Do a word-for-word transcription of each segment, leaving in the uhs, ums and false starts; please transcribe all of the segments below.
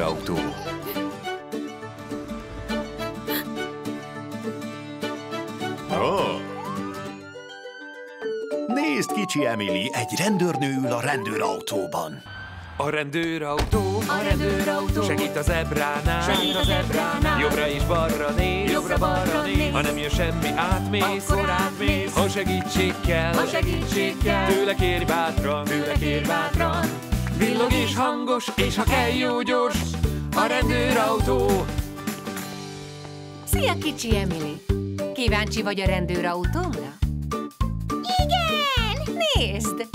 rendőrautó. Oh. Nézd, kicsi Emily, egy rendőrnő ül a rendőrautóban. A rendőrautó, A rendőrautó segít a zebránál, segít a zebránál. jobbra és balra néz, Jobbra-balra néz. ha nem jön semmi, átmész, Akkor átmész. ha segítség kell, Ha segítség kell. tőle kérj bátran, Tőle kérj bátran. villog és hangos, és ha kell, jó gyors, a rendőrautó. Szia, kicsi Emily! Kíváncsi vagy a rendőrautómra? Igen! Nézd!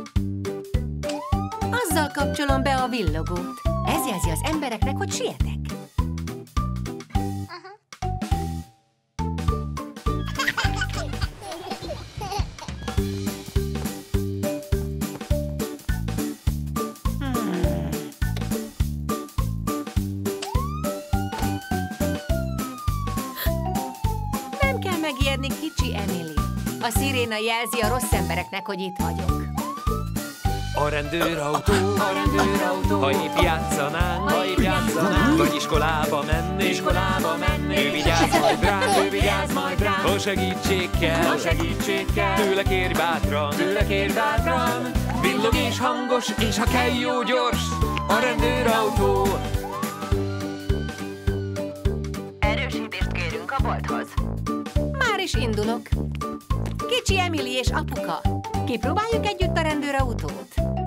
Azzal kapcsolom be a villogót. Ez jelzi az embereknek, hogy sietek. Nem kell megijedni, kicsi Emily. A sziréna jelzi a rossz embereknek, hogy itt vagyok. A rendőrautó, A rendőrautó ha épp játszanánk, Ha épp játszanánk. vagy iskolába mennénk, iskolába mennék. ő vigyáz majd ránk, Ő vigyáz majd ránk. ha segítség kell, Ha segítség kell. tőle kérj bátran, Tőle kérj bátran. villog és hangos, és ha kell, jó gyors, a rendőrautó. Erősítést kérünk a bolthoz. Már is indulok. Kicsi Emily és apuka, kipróbáljuk együtt a rendőrautót?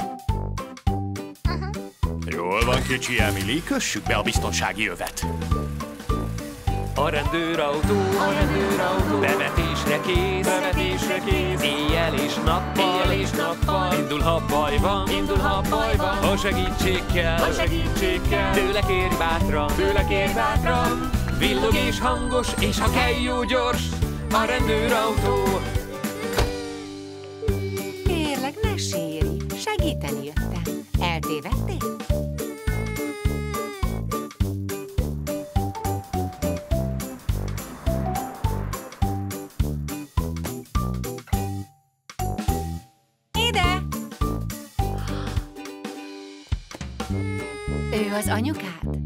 Jól van, kicsi Emily, kössük be a biztonsági övet. A rendőrautó, A rendőrautó bevetésre kész, bevetésre kész. éjjel és nappal, Éjjel és nappal. indul, ha baj van, Indul, ha baj van. ha segítség kell, Ha segítség kell. tőle kérj bátran, Tőle kérj bátran. villog és hangos, és ha kell, jó gyors, a rendőrautó. Kérlek, ne sírj, segíteni jöttem. Eltévedtél? Ide! Ő az anyukád?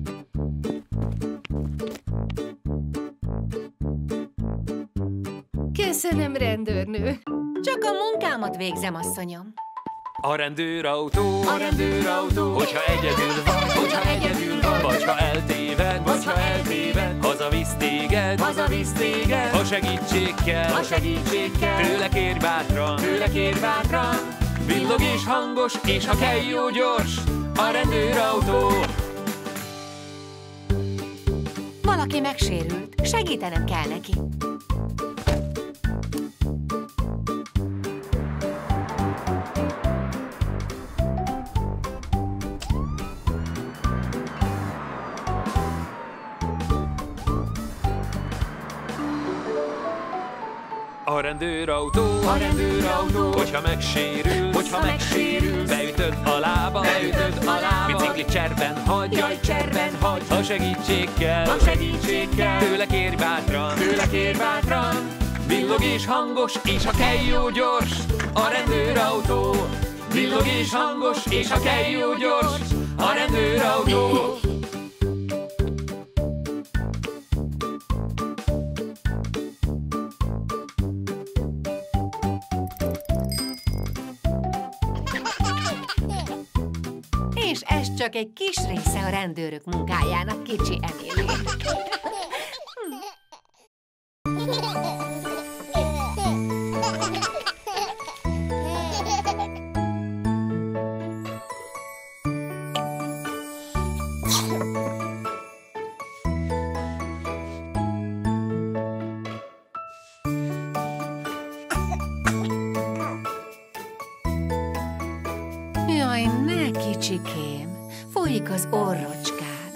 Köszönöm, rendőrnő. Csak a munkámat végzem, asszonyom. A rendőrautó, A rendőrautó hogyha egyedül vagy, Hogyha egyedül vagy. vagy ha eltéved, Vagy ha eltéved. hazavisz téged, Hazavisz téged. ha segítség kell, Ha segítség kell. tőle kérj bátran, Tőle kérj bátran. villog és hangos, és ha kell, jó gyors, a rendőrautó. Valaki megsérült, segítenem kell neki. A rendőrautó, A rendőrautó hogyha megsérül, Hogyha megsérül. beütöd a lába, Beütöd a lába. bicikli cserben hagy, Jaj, cserben hagy. ha segítség kell, Ha segítség kell. tőle kérj bátran, Tőle kérj bátran. villog és hangos, és ha kell, jó gyors, a rendőrautó. Villog és hangos, és ha kell, jó gyors, a rendőrautó. És ez csak egy kis része a rendőrök munkájának, kicsi Emily. Jaj, ne, kicsikém, folyik az orrocskád.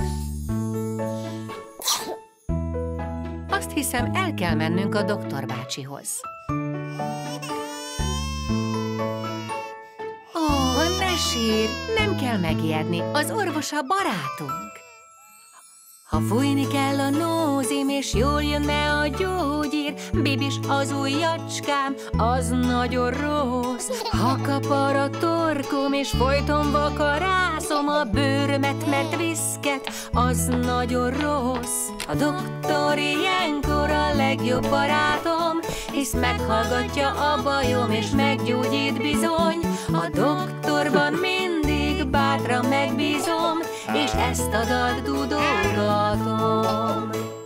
Azt hiszem, el kell mennünk a doktor bácsihoz. Ó, ne sírj, nem kell megijedni, az orvos a barátunk. Ha fújni kell a nózim, és jól jönne a gyógyír, Bibis az ujjacskám, az nagyon rossz. Ha kapar a torkom, és folyton vakarászom a bőrömet, mert viszket, az nagyon rossz. A doktor ilyenkor a legjobb barátom, hisz meghallgatja a bajom, és meggyógyít bizony. A doktorban mindig bátran megbízom, és ezt a dalt dudolgatom.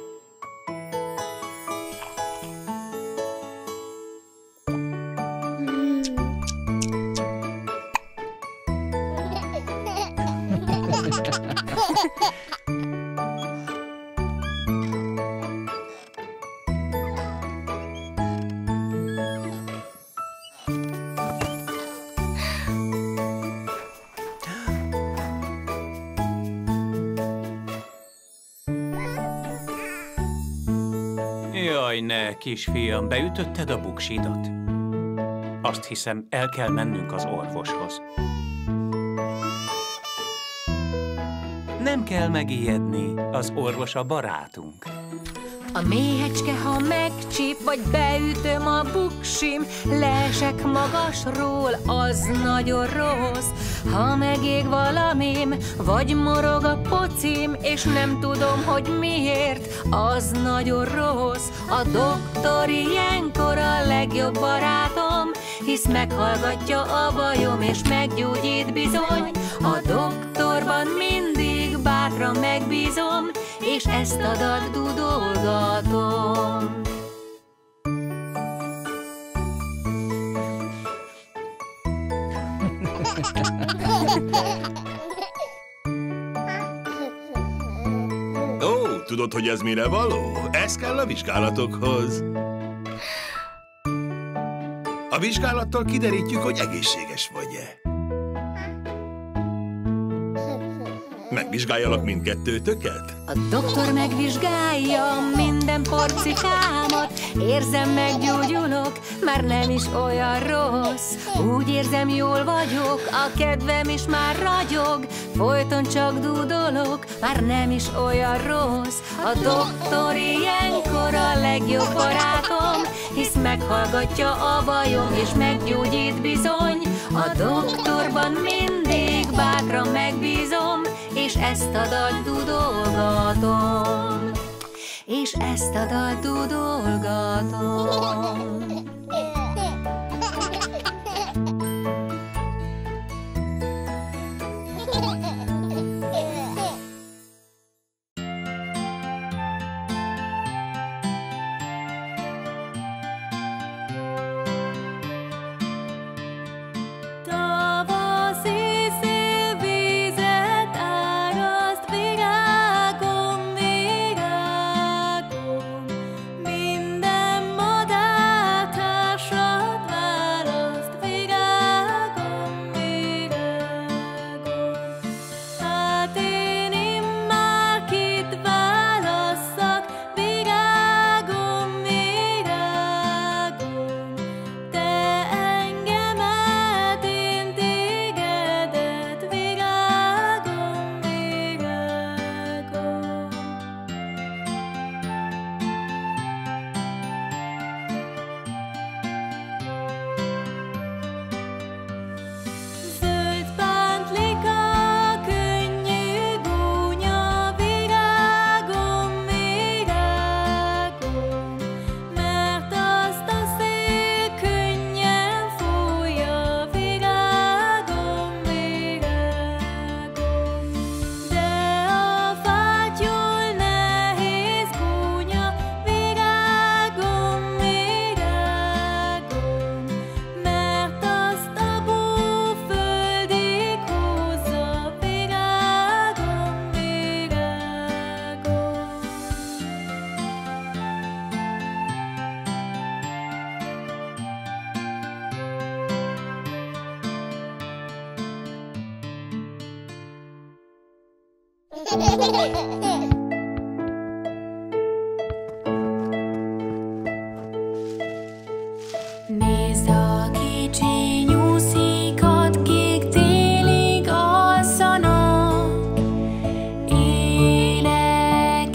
Jaj, ne, kisfiam, beütötted a buksidat? Azt hiszem, el kell mennünk az orvoshoz. Nem kell megijedni, az orvos a barátunk. A méhecske, ha megcsíp, vagy beütöm a buksim, leesek magasról, az nagyon rossz. Ha megég valamim, vagy morog a pocim, és nem tudom, hogy miért, az nagyon rossz. A doktor ilyenkor a legjobb barátom, hisz meghallgatja a bajom, és meggyógyít bizony. A doktorban mindig bátran megbízom, és ezt a dalt dudolgatom. Ó, tudod, hogy ez mire való? Ez kell a vizsgálatokhoz. A vizsgálattal kiderítjük, hogy egészséges vagy-e. Megvizsgáljalak mindkettőtöket? A doktor megvizsgálja minden porcikámat, érzem, meggyógyulok, már nem is olyan rossz. Úgy érzem, jól vagyok, a kedvem is már ragyog, folyton csak dúdolok, már nem is olyan rossz. A doktor ilyenkor a legjobb barátom, hisz meghallgatja a bajom, és meggyógyít bizony. A doktorban mindig bátran megbízom, és ezt a dalt dudolgatom, és ezt a dalt dudolgatom. Nézd a kicsi nyuszikat, kik télig alszanak, élegeznek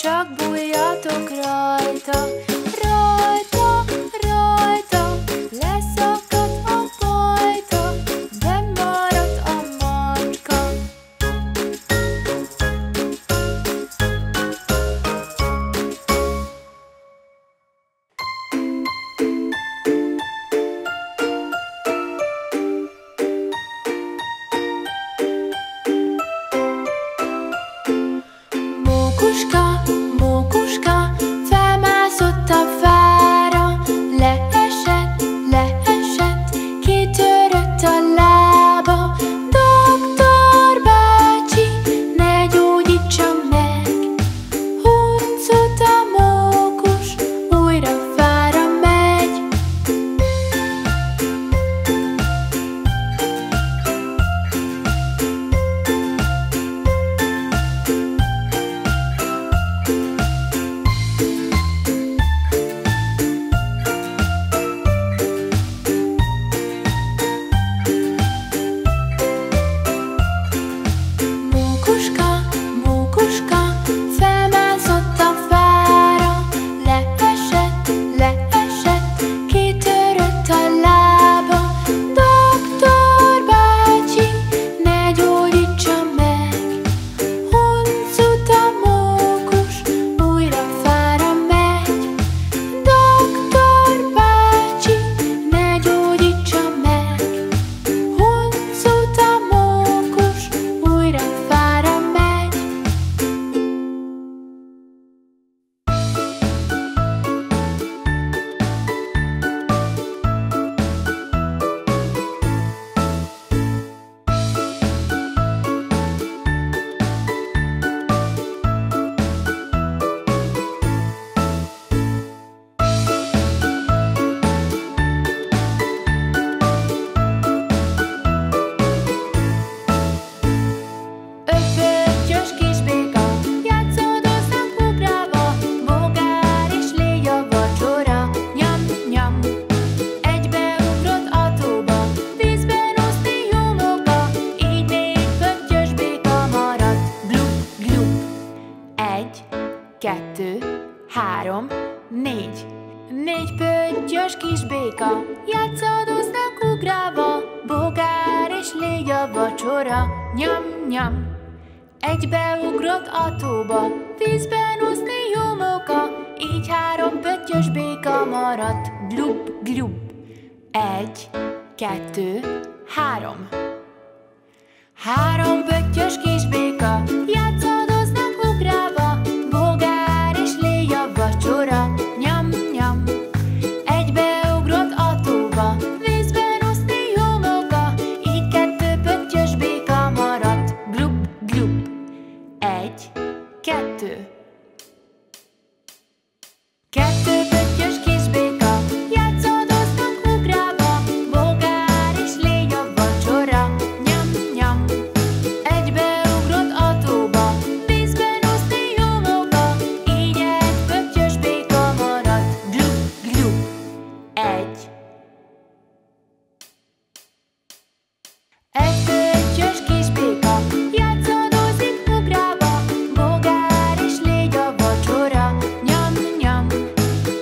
csak bújjatok rajta, rajta, rajta, leszakadt a pajta, bemaradt a macska. Mókuska, mókuska, felmászott a fára, leesett, leesett, kitörött a lába. Doktor bácsi, ne gyógyítsa meg, huncut a mókus, újra fára megy. Mókuska, mókuska, felmászott a fára, leesett, leesett, kitörött a lába. Doktor bácsi, ne gyógyítsa meg, huncut a mókus, újra fára megy. Doktor bácsi, ne gyógyítsa meg, huncut a mókus, újra fára megy. Öpöttyös kisbéka, játszódoznak ugrálva, bogár és légy a vacsora. Nyam, nyam, egybeugrott a tóba, vízben úszni jó móka, így négy pöttyös béka maradt. Glup, glup, egy, kettő, három, négy. Négy pöttyös kisbéka, játszódoznak ugrálva, bogár és légy a vacsora. Nyam, nyam, egybeugrott a tóba, vízben úszni jó móka, így három pöttyös béka maradt. Glup, glup, egy, kettő, három. Három pöttyös kisbéka, játszódoznak ugrálva, bogár és légy a vacsora. Nyam, nyam, egybeugrott a tóba, vízben úszni jó móka, így kettő pöttyös béka maradt. Glup, glup, egy, kettő. Kettő pöttyös kisbéka, játszódoznak ugrálva, bogár és légy a vacsora. Nyam, nyam, egybeugrott a tóba, vízben úszni jó móka, így egy pöttyös béka maradt. Glup, glup, egy. Egy pöttyös kisbéka, játszódozik ugrálva, bogár és légy a vacsora. Nyam, nyam,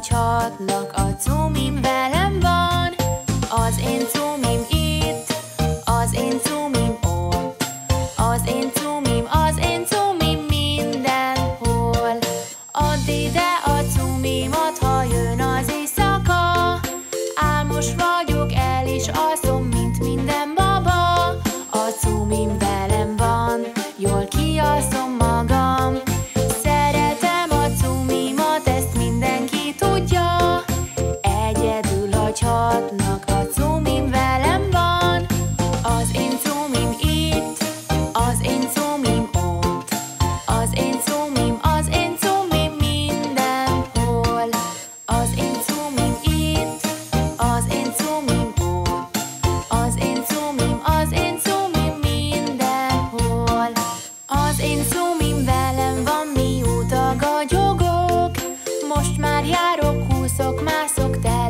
hatnak, a cumim velem van. Az én cumim itt, az én cumim ott, az én cumim, az én cumim mindenhol. Add ide a cumimat, ha jön az éjszaka. Álmos vagyok, el is alszom, mint minden baba. A cumim velem van, jól kialszom magam. Szeretem a cumimat, ezt mindenki tudja. Egyedül hagyhatnak, a cumim velem van. Az én cumim itt, az én cumim ott, az én cumim, az én cumim mindenhol. Az én cumim itt, az én cumim ott, az én cumim, az én cumim mindenhol. Az én cumim velem van, mióta gagyogok. Most már járok, úszok, mászok, te